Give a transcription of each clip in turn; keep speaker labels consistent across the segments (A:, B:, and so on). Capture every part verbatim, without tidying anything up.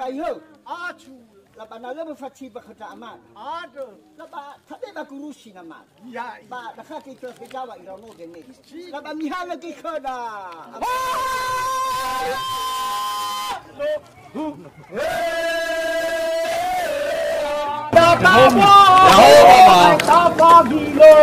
A: Tayo. Acu. Lapa na lapa faci bekerja amat.
B: Ada.
A: Lapa tapi ba gurusi amat.
B: Ya.
A: Ba nakha kita kejawa irano gini. Lapa mihala kita dah.
C: Jehovah.
B: Jehovah gilo.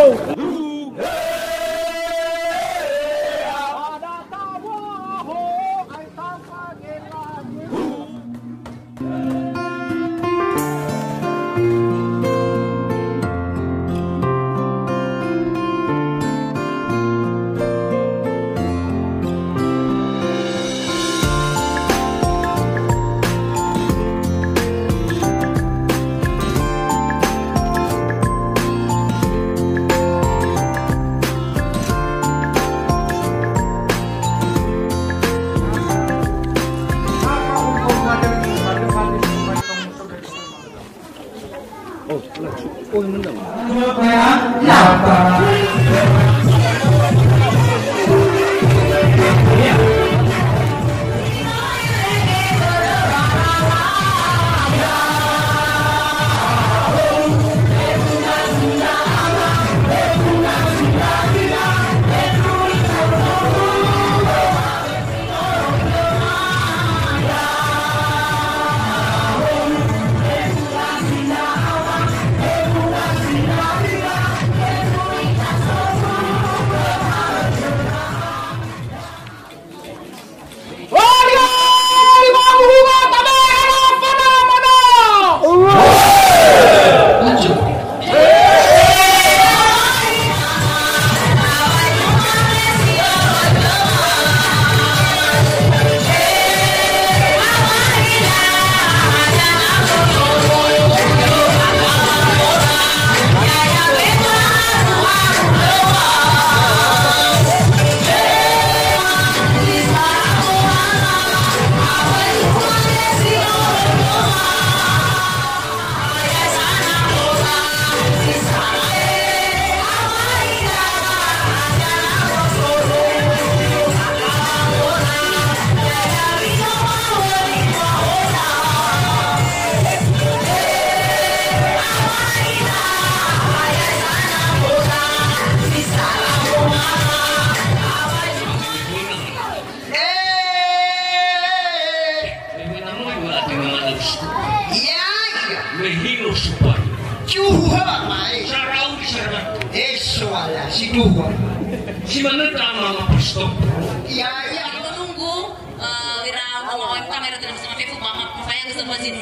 D: Si mana drama mga pastor?
B: Ya, ya.
E: Kita menunggu uh, Wira mau kamera tidak bersama Facebook mama saya ke sebelah sini.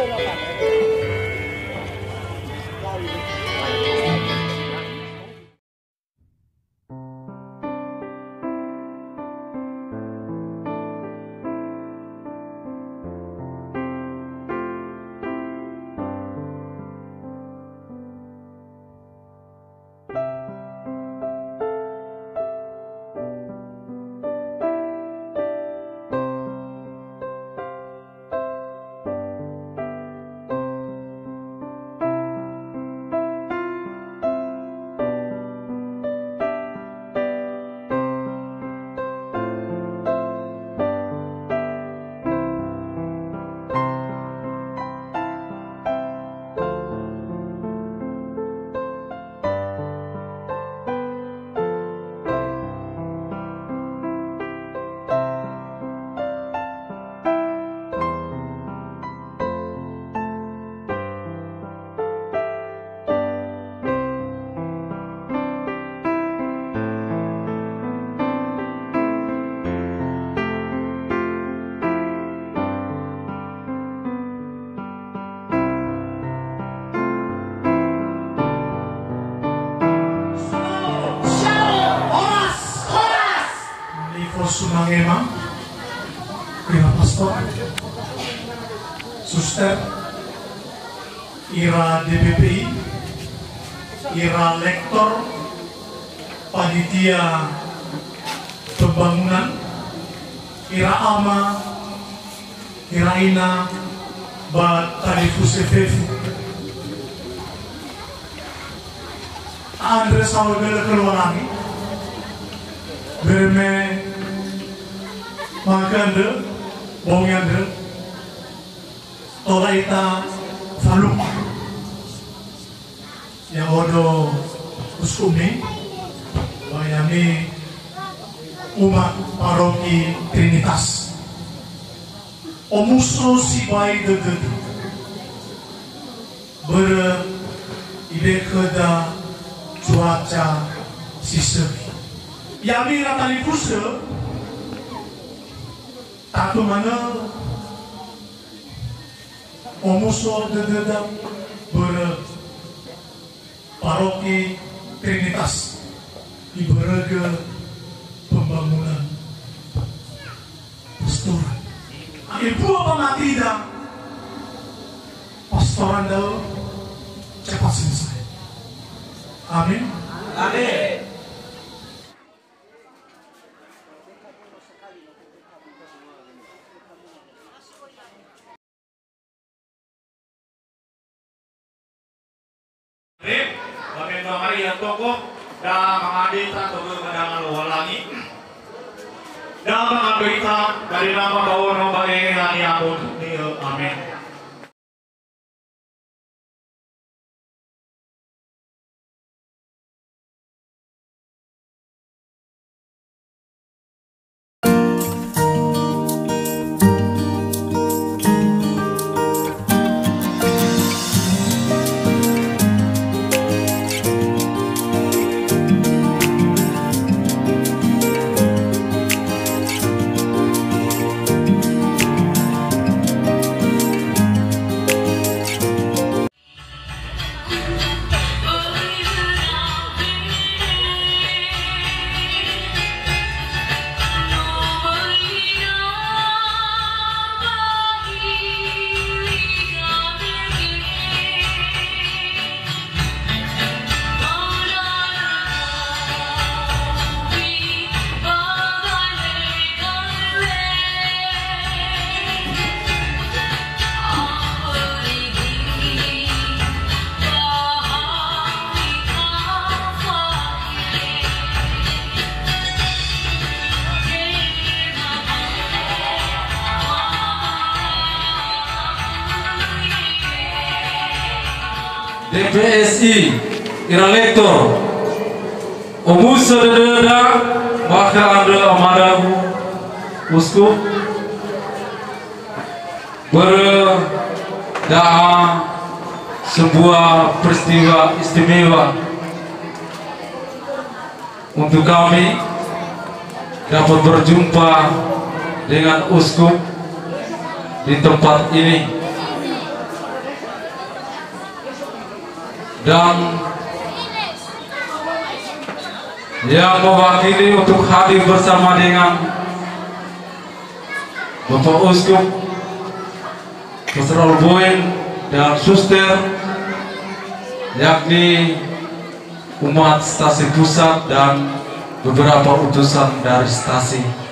F: Sumangema, Ira Pastor, Suster, Ira D B P I, Ira Lektor, Panitia Pembangunan, Ira Ama, Ira Ina, Bat Tarifus F F, Andre Sawagala Keluarangi, Berme Makanda, Bonganda, pastola ita faluk yang odo uskumi bayami umat paroki Trinitas omuso si bayi deged ber ibe keda cuaca siseri yami ratali puse tak mana omuso deged ber paroki Trinitas iberege pembangunan pastoran ibu apa matida pastoran dahulu cepat selesai. Amin.
A: Amin.
C: Kami mengamari yang tokoh dan mengadil satu kemenangan walangi dan mengambil dari nama bawah nomor yang diampun. Amin.
G: D P S I Iralektor Omusa Dada Maka Anda Amarahu Uskup berdoa sebuah peristiwa istimewa untuk kami dapat berjumpa dengan uskup di tempat ini. Dan yang mewakili untuk hadir bersama dengan Bapak Uskup, Pastor Bowen dan Suster, yakni umat stasi pusat dan beberapa utusan dari stasi.